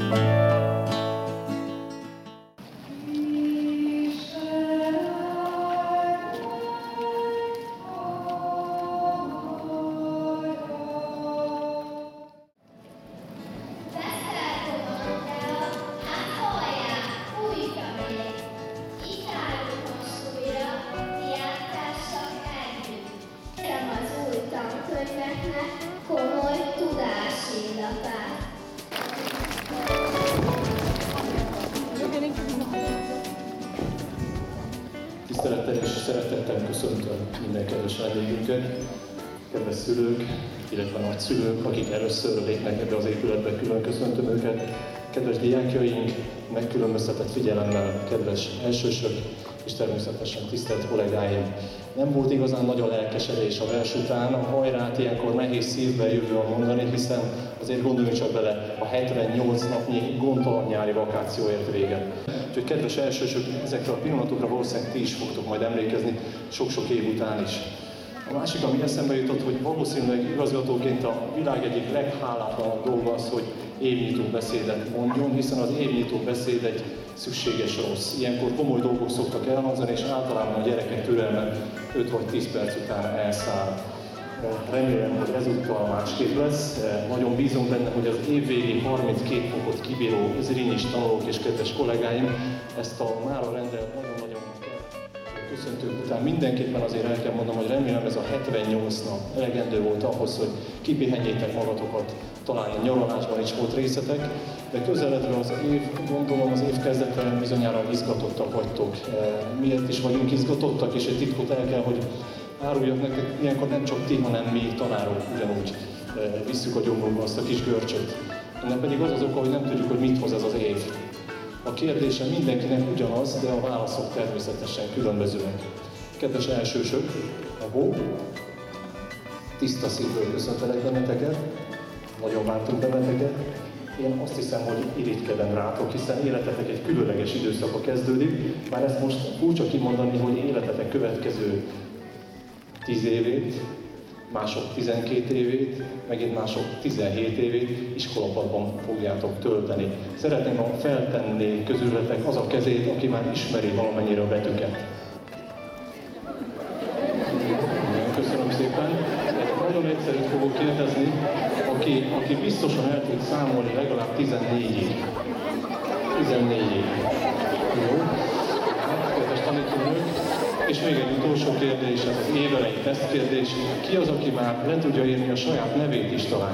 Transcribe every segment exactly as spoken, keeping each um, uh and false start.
Tisztelettel és szeretettel köszöntöm minden kedves vendégünket, kedves szülők, illetve nagyszülők, akik először lépnek ebbe az épületbe, külön köszöntöm őket, kedves diákjaink, megkülönböztetett figyelemmel, kedves elsősök, és természetesen tisztelt kollégáim. Nem volt igazán nagy a lelkesedés a vers után, a hajrát ilyenkor nehéz szívvel jövően mondani, hiszen azért gondoljunk csak bele, a hetvennyolc napnyi gondtalan nyári vakáció ért véget. Úgyhogy kedves elsősök, ezekre a pillanatokra valószínűleg ti is fogtok majd emlékezni sok-sok év után is. A másik, ami eszembe jutott, hogy valószínűleg igazgatóként a világ egyik leghálátlanabb dolga az, hogy évnyitó beszédet mondjon, hiszen az évnyitó beszéd egy szükséges rossz. Ilyenkor komoly dolgok szoktak elhangzani, és általában a gyerekek türelme öt vagy tíz perc után elszáll. Remélem, hogy ezúttal másképp lesz. Nagyon bízom benne, hogy az évvégi harminckét fokot kibíró zrínyi tanulók és kedves kollégáim ezt a mára rendelt nagyon-nagyon köszöntők után mindenképpen azért el kell mondanom, hogy remélem ez a hetvennyolc nap elegendő volt ahhoz, hogy kipihenjétek magatokat, talán a nyaralásban is volt részletek, de közeledve az év, gondolom az év kezdetben bizonyára izgatottak vagytok. Miért is vagyunk izgatottak, és egy titkot el kell, hogy áruljak nektek, ilyenkor nem csak ti, hanem mi tanárok ugyanúgy visszük a gyomrunkba azt a kis görcsöt. Ennek pedig az az oka, hogy nem tudjuk, hogy mit hoz ez az év. A kérdése mindenkinek ugyanaz, de a válaszok természetesen különbözőek. Kedves elsősök, ahó, tiszta szívből köszöntelek benneteket, nagyon vártunk benneteket. Én azt hiszem, hogy irigykedem rátok, hiszen életetek egy különleges időszaka kezdődik, bár ezt most furcsa kimondani, hogy életetek következő tíz évét, mások tizenkét évét, megint mások tizenhét évét iskolapadban fogjátok tölteni. Szeretném, ha feltenné közületek az a kezét, aki már ismeri valamennyire a betűket. Köszönöm szépen. Nagyon egyszerűt fogok kérdezni, aki, aki biztosan el tud számolni legalább tizennégyig. tizennégyig. Jó? Hát, kedves tanítónők. És még egy utolsó kérdés, ez az évelei tesztkérdés. Ki az, aki már le tudja írni a saját nevét is talán?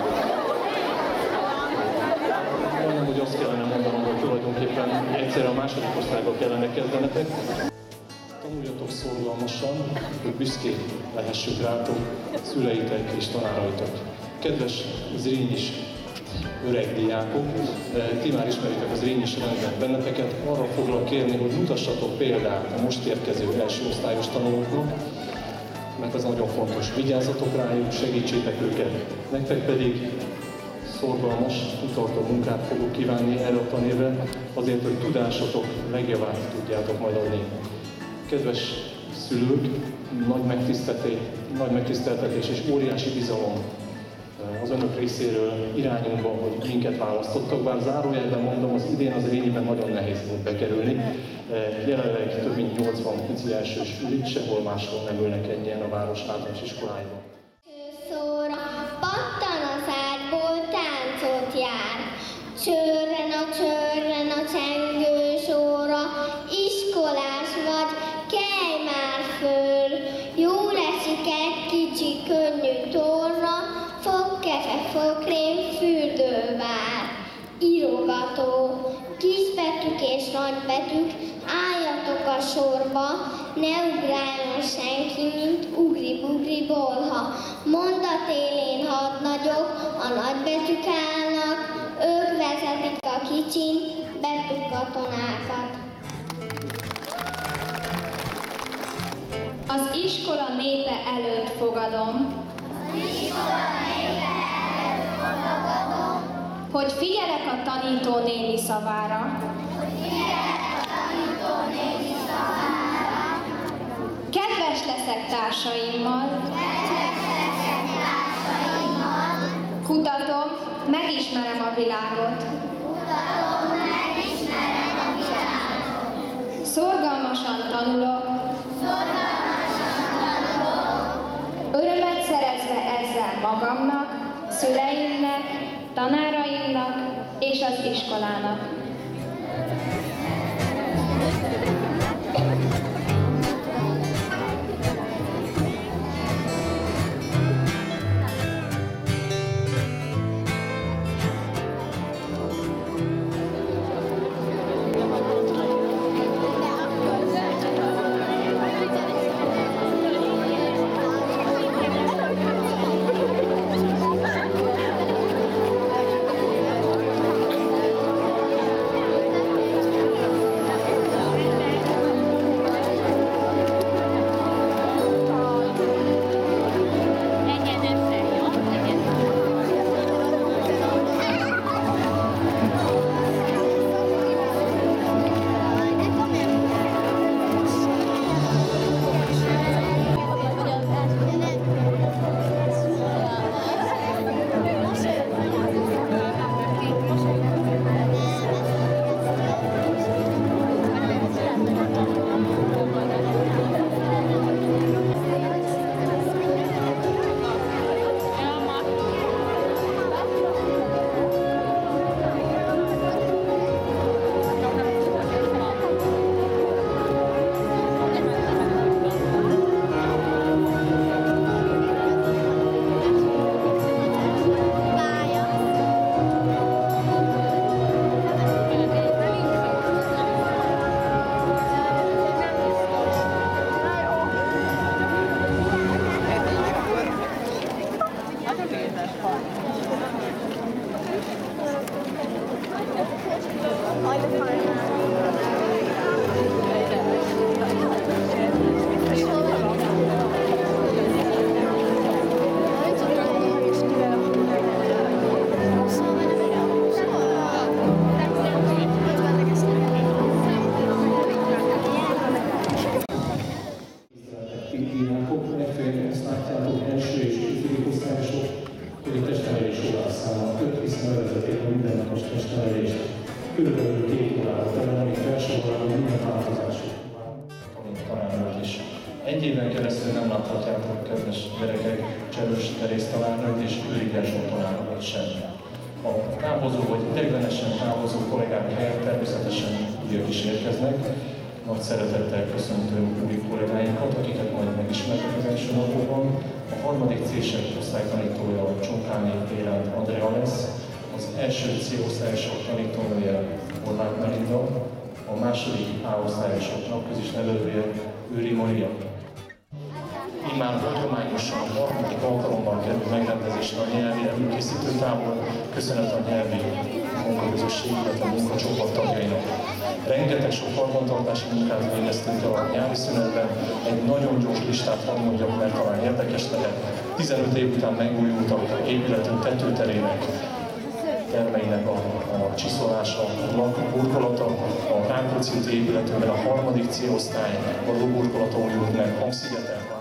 Mondom, hogy azt kellene mondanom, hogy tulajdonképpen egyszerre a második osztályba kellene kezdenetek. Tanuljatok szorgalmasan, hogy büszkék lehessünk rátok, szüleitek és tanáraitok. Kedves zrínnyis öreg diákok, ti már ismeritek az zrínnyis rendet benneteket, arra foglak kérni, hogy mutassatok példát a most érkező első osztályos tanulóknak, mert ez nagyon fontos. Vigyázzatok rájuk, segítsétek őket. Nektek pedig szorgalmas, kitartó munkát fogok kívánni erre a tanévre, azért, hogy tudásotok legjavát tudjátok majd adni. Kedves szülők, nagy megtiszteltetés, nagy megtiszteltetés és óriási bizalom az önök részéről irányunkban, hogy minket választottak, bár zárójelben mondom, az idén az Rényiben nagyon nehéz volt bekerülni. Jelenleg több mint nyolcvan pici elsős ülik, sehol máshol nem ülnek ennyien a város általános iskoláiban. Szóra pattan az ágyból táncot jár, csörren a csörren a csengős óra, iskolás vagy, kelj már föl, jól esik egy kicsi könnyű torna, fogkefe, fogkrém, fürdővár, írogató, kisbetűk és nagybetűk, álljatok a sorba, ne ugráljon senki, mint ugri-bugri bolha. Mondat élén hadnagyok, a nagybetűk állnak, ők vezetik a kicsin betűkatonákat. Az iskola népe előtt fogadom, hogy figyelek a tanító néni szavára, kedves leszek társaimmal, kutatom, megismerem a világot, Szorgalmasan tanulok. Örömet szerezve ezzel magamnak, szüleimnek, tanáraimnak és az iskolának. Körülbelül két órára tele, amíg felsorolom minden változások. Tanárnőt is. Egy éven keresztül nem láthatjátok, kedves gyerekek, Cserős Terész tanárnőt és Őri Gerzsó tanárokat sem. A távozó vagy ideiglenesen távozó kollégák helyett természetesen újak is érkeznek. Nagy szeretettel köszöntöm új kollégáinkat, akiket majd megismertek az első napokban. A harmadik C-sek osztálytanítója Csonkányi Bélát Andrea lesz, az első C-osztályosok tanítónője Horváth Melinda, a második A-osztályosok napközis nevelője Őri Maria. Immár hagyományosan a harmadik alkalommal kerül megrendezésre a nyelvi előkészítő tábor, köszönet a nyelvi munkaközösség, illetve a munkacsoport tagjainak. Rengeteg sok karbantartási munkát végeztünk el a nyári szünetben, egy nagyon gyors listát hadd mondjak, mert talán érdekes lehet. tizenöt év után megújultak épületünk tetőterének, termeinek a, a csiszolása, a lakburkolata, a Rákóczi úti épületünkben a harmadik C-osztály, a burkolata újult meg Hangszigeten.